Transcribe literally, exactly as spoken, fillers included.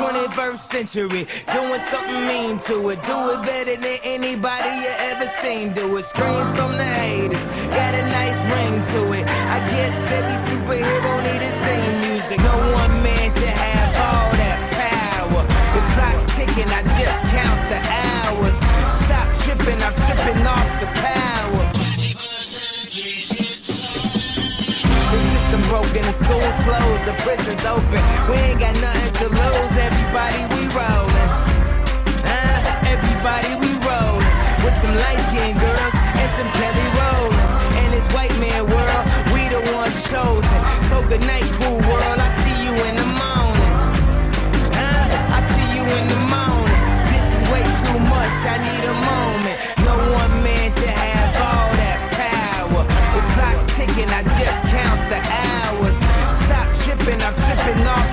twenty-first century, doing something mean to it. Do it better than anybody you ever seen do it. Screams from the haters, got a nice ring to it. I guess every superhero need his theme music. No one man should have all that power. The clock's ticking, I just count the hours. Stop tripping, I'm tripping off the power. The system broken, the school's closed, the prison's open. We ain't got nothing to lose, everybody we rollin'. Uh, everybody we rollin'. With some light-skinned girls and some Kelly Rollins. In this white man world, we the ones chosen. So good night, cool world, I see you in the morning. Uh, I see you in the morning. This is way too much, I need a moment. No one man should have all that power. The clock's ticking, I just count the hours. Stop tripping, I'm tripping off